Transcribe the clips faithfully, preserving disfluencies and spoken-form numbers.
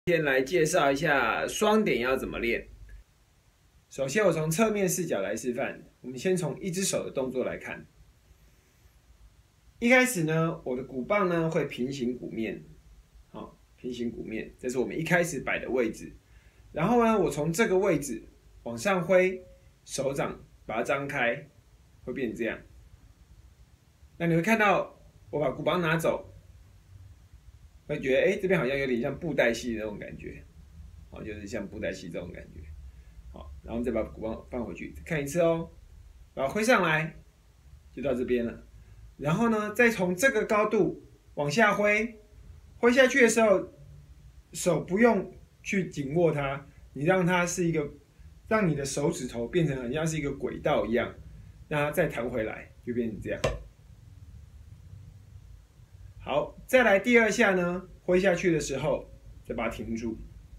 先来介绍一下双点要怎么练。首先，我从侧面视角来示范。我们先从一只手的动作来看。一开始呢，我的鼓棒呢会平行鼓面，好、哦，平行鼓面，这是我们一开始摆的位置。然后呢，我从这个位置往上挥，手掌把它张开，会变成这样。那你会看到我把鼓棒拿走，会觉得哎，这边好像有点像布袋戏的那种感觉，好，就是像布袋戏这种感觉。好，然后再把鼓棒放回去，看一次哦，把它挥上来，就到这边了。然后呢，再从这个高度往下挥，挥下去的时候，手不用去紧握它，你让它是一个，让你的手指头变成很像是一个轨道一样，让它再弹回来，就变成这样。好，再来第二下呢，挥下去的时候，再把它停住。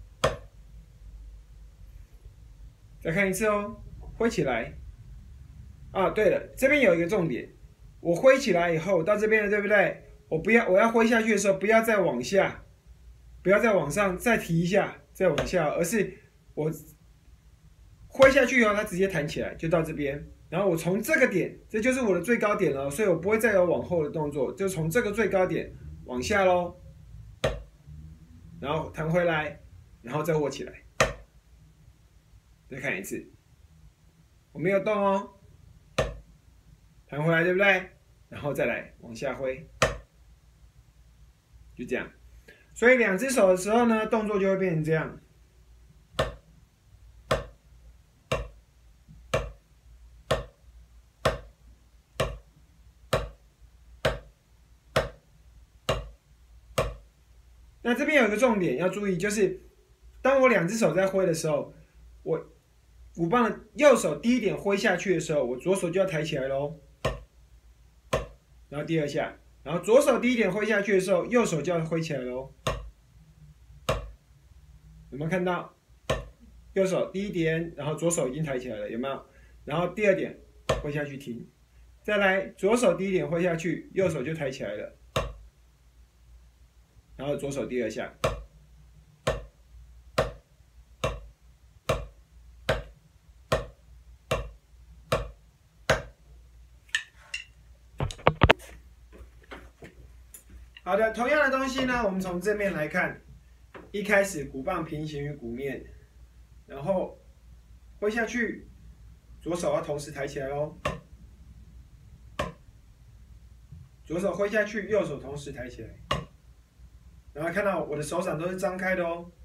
再看一次哦，挥起来。啊，对了，这边有一个重点，我挥起来以后到这边了，对不对？我不要，我要挥下去的时候，不要再往下，不要再往上，再提一下，再往下，而是我挥下去以后，它直接弹起来，就到这边。然后我从这个点，这就是我的最高点了，所以我不会再有往后的动作，就从这个最高点往下咯，然后弹回来，然后再握起来。再看一次，我没有动哦，弹回来对不对？然后再来往下挥，就这样。所以两只手的时候呢，动作就会变成这样。那这边有一个重点要注意，就是当我两只手在挥的时候，我鼓棒的右手第一点挥下去的时候，我左手就要抬起来咯。然后第二下，然后左手第一点挥下去的时候，右手就要挥起来咯。有没有看到？右手第一点，然后左手已经抬起来了，有没有？然后第二点挥下去停，再来左手第一点挥下去，右手就抬起来了，然后左手第二下。好的，同样的东西呢，我们从正面来看，一开始鼓棒平行于鼓面，然后挥下去，左手要同时抬起来哦。左手挥下去，右手同时抬起来。然后看到我的手掌都是张开的哦。